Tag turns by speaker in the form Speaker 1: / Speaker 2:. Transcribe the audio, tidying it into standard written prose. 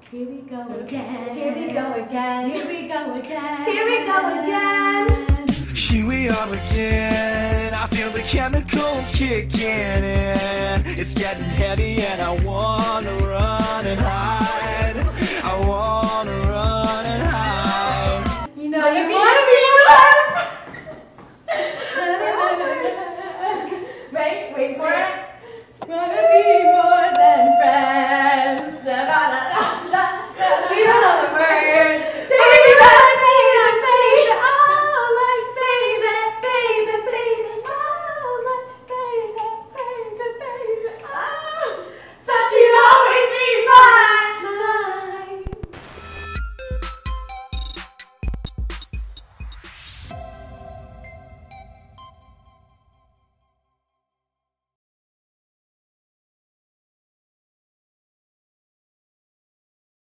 Speaker 1: Here we go again. Here we go again. Here we go again.
Speaker 2: Here we go again.
Speaker 3: Here we are again. I feel the chemicals kicking in. It's getting heavy and I wanna run and hide.